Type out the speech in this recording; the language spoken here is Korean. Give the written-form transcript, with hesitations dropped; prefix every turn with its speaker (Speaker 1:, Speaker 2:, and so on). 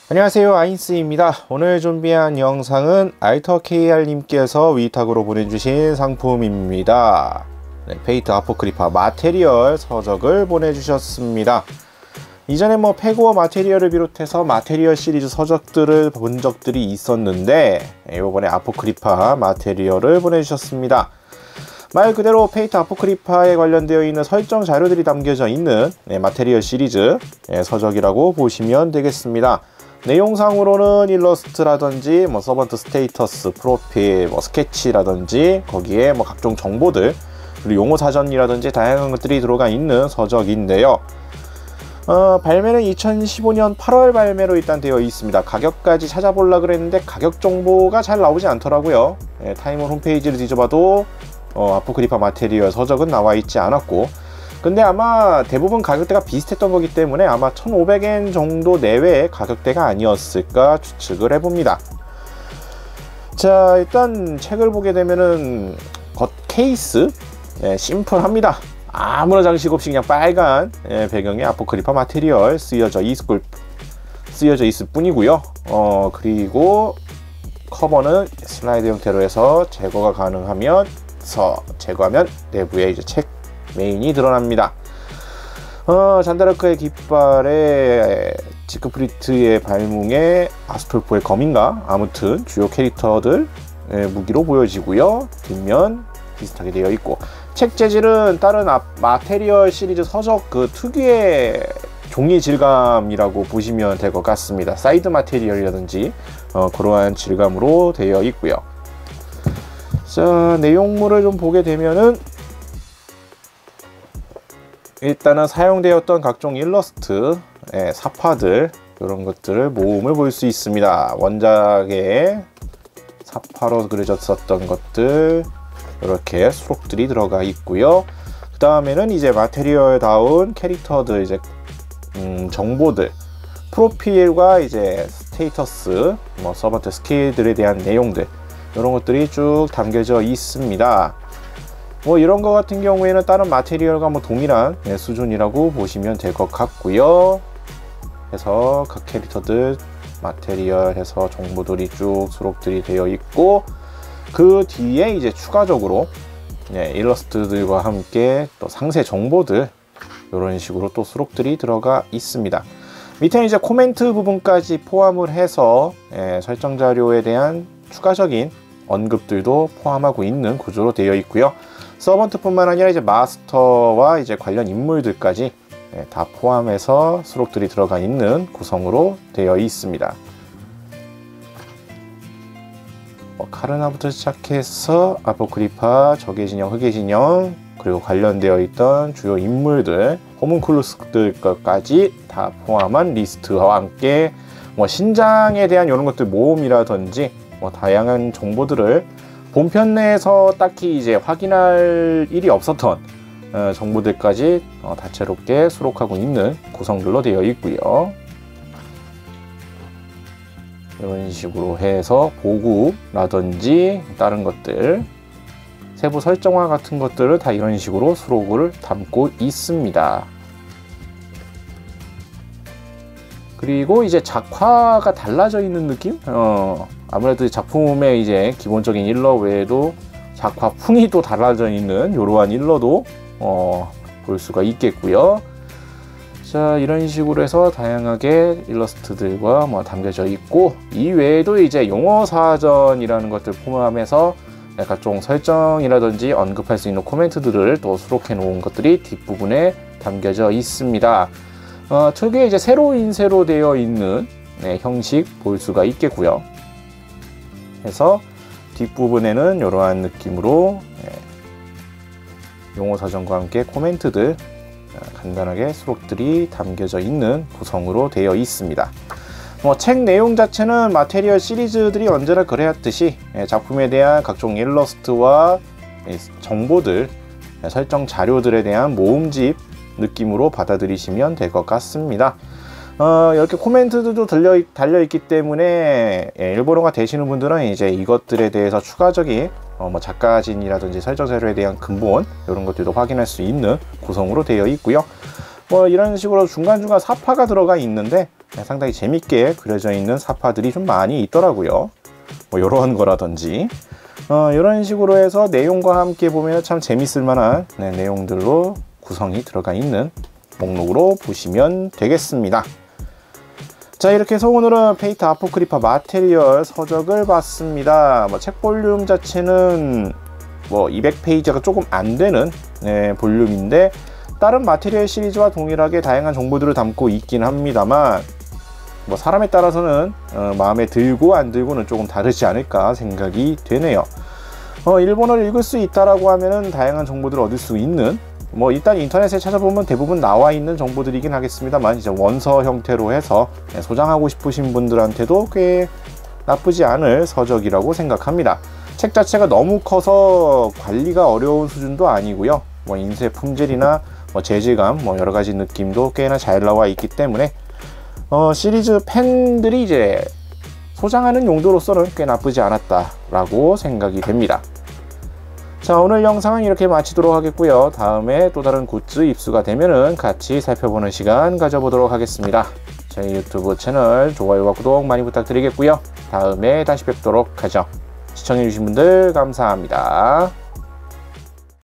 Speaker 1: 안녕하세요, 아인스입니다. 오늘 준비한 영상은 알터KR님께서 위탁으로 보내주신 상품입니다. 페이트 아포크리파 마테리얼 서적을 보내주셨습니다. 이전에 페고어 마테리얼을 비롯해서 마테리얼 시리즈 서적들을 본 적들이 있었는데 이번에 아포크리파 마테리얼을 보내주셨습니다. 말 그대로 페이트 아포크리파에 관련되어 있는 설정 자료들이 담겨져 있는 마테리얼 시리즈 서적이라고 보시면 되겠습니다. 내용상으로는 일러스트라든지 서번트 스테이터스, 프로필, 스케치라든지 거기에 각종 정보들 그리고 용어 사전이라든지 다양한 것들이 들어가 있는 서적인데요. 발매는 2015년 8월 발매로 일단 되어 있습니다. 가격까지 찾아보려고 그랬는데 가격 정보가 잘 나오지 않더라고요. 타이머 홈페이지를 뒤져봐도 아포크리파 마테리얼 서적은 나와 있지 않았고, 근데 아마 대부분 가격대가 비슷했던 거기 때문에 아마 1,500엔 정도 내외의 가격대가 아니었을까 추측을 해봅니다. 자, 일단 책을 보게 되면은 겉 케이스 심플합니다. 아무런 장식 없이 그냥 빨간 배경에 아포크리파 마테리얼 쓰여져 있을 뿐이고요. 그리고 커버는 슬라이드 형태로 해서 제거가 가능하면 제거하면 내부에 이제 책 메인이 드러납니다. 잔다르크의 깃발에 지크프리트의 발뭉에 아스톨프의 검인가 아무튼 주요 캐릭터들 무기로 보여지고요. 뒷면 비슷하게 되어 있고, 책 재질은 다른 마테리얼 시리즈 서적 그 특유의 종이 질감이라고 보시면 될 것 같습니다. 사이드 마테리얼이라든지 그러한 질감으로 되어 있고요. 자, 내용물을 좀 보게 되면은 일단은 사용되었던 각종 일러스트, 사파들 이런 것들을 모음을 볼 수 있습니다. 원작에 사파로 그려졌었던 것들 이렇게 수록들이 들어가 있고요. 그 다음에는 이제 마테리얼다운 캐릭터들 정보들, 프로필과 이제 스테이터스, 서번트 스킬들에 대한 내용들 이런 것들이 쭉 담겨져 있습니다. 이런 거 같은 경우에는 다른 마테리얼과 동일한 수준이라고 보시면 될 것 같고요. 해서 각 캐릭터들 마테리얼 해서 정보들이 쭉 수록들이 되어 있고, 그 뒤에 이제 추가적으로 일러스트들과 함께 또 상세 정보들 이런 식으로 또 수록들이 들어가 있습니다. 밑에는 이제 코멘트 부분까지 포함을 해서 설정 자료에 대한 추가적인 언급들도 포함하고 있는 구조로 되어 있고요. 서번트뿐만 아니라 이제 마스터와 이제 관련 인물들까지 다 포함해서 수록들이 들어가 있는 구성으로 되어 있습니다. 카르나부터 시작해서 아포크리파, 적의 진영, 흑의 진영, 그리고 관련되어 있던 주요 인물들, 호문클루스들까지 다 포함한 리스트와 함께 신장에 대한 이런 것들 모음이라든지 다양한 정보들을 본편 내에서 딱히 이제 확인할 일이 없었던 정보들까지 다채롭게 수록하고 있는 구성들로 되어 있고요. 이런 식으로 해서 보급라든지 다른 것들, 세부 설정화 같은 것들을 다 이런 식으로 수록을 담고 있습니다. 그리고 이제 작화가 달라져 있는 느낌? 아무래도 작품의 이제 기본적인 일러 외에도 작화풍이 또 달라져 있는 이러한 일러도 볼 수가 있겠고요. 자, 이런 식으로 해서 다양하게 일러스트들과 담겨져 있고, 이 외에도 이제 용어 사전이라는 것들 포함해서 각종 설정이라든지 언급할 수 있는 코멘트들을 또 수록해 놓은 것들이 뒷부분에 담겨져 있습니다. 특유의 이제 세로 인쇄로 되어 있는 형식 볼 수가 있겠고요. 해서 뒷부분에는 이러한 느낌으로 용어 사전과 함께 코멘트들 간단하게 수록들이 담겨져 있는 구성으로 되어 있습니다. 책 내용 자체는 마테리얼 시리즈들이 언제나 그래왔듯이 작품에 대한 각종 일러스트와 정보들, 설정 자료들에 대한 모음집 느낌으로 받아들이시면 될 것 같습니다. 이렇게 코멘트들도 달려있기 때문에 일본어가 되시는 분들은 이제 이것들에 대해서 추가적인 작가진이라든지 설정 자료에 대한 근본 이런 것들도 확인할 수 있는 구성으로 되어 있고요. 이런 식으로 중간중간 사파가 들어가 있는데 상당히 재밌게 그려져 있는 사파들이 좀 많이 있더라고요. 뭐 이런 거라든지 이런 식으로 해서 내용과 함께 보면 참 재밌을 만한 내용들로 구성이 들어가 있는 목록으로 보시면 되겠습니다. 자, 이렇게 해서 오늘은 페이트 아포크리파 마테리얼 서적을 봤습니다. 책 볼륨 자체는 200페이지가 조금 안 되는 볼륨인데 다른 마테리얼 시리즈와 동일하게 다양한 정보들을 담고 있긴 합니다만 사람에 따라서는 마음에 들고 안 들고는 조금 다르지 않을까 생각이 되네요. 일본어를 읽을 수 있다라고 하면은 다양한 정보들을 얻을 수 있는 일단 인터넷에 찾아보면 대부분 나와 있는 정보들이긴 하겠습니다만 이제 원서 형태로 해서 소장하고 싶으신 분들한테도 꽤 나쁘지 않을 서적이라고 생각합니다. 책 자체가 너무 커서 관리가 어려운 수준도 아니고요. 인쇄 품질이나 재질감 여러가지 느낌도 꽤나 잘 나와 있기 때문에 시리즈 팬들이 이제 소장하는 용도로서는 꽤 나쁘지 않았다라고 생각이 됩니다. 자, 오늘 영상은 이렇게 마치도록 하겠고요. 다음에 또 다른 굿즈 입수가 되면은 같이 살펴보는 시간 가져보도록 하겠습니다. 저희 유튜브 채널 좋아요와 구독 많이 부탁드리겠고요. 다음에 다시 뵙도록 하죠. 시청해주신 분들 감사합니다.